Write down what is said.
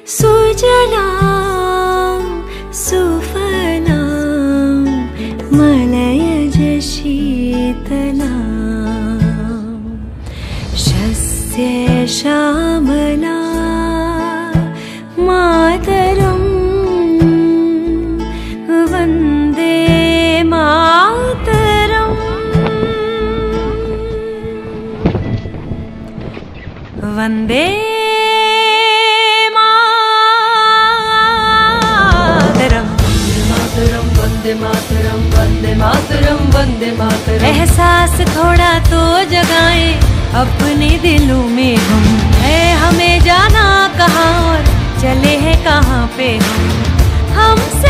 सुजलां सुफलां मलयज शीतलां शस्य श्यामला मातरं वन्दे मातरम् वन्दे मातरम वंदे मातरम वंदे मातरम। एहसास थोड़ा तो जगाएं अपने दिलों में हम, है हमें जाना कहाँ और चले हैं कहाँ पे हमसे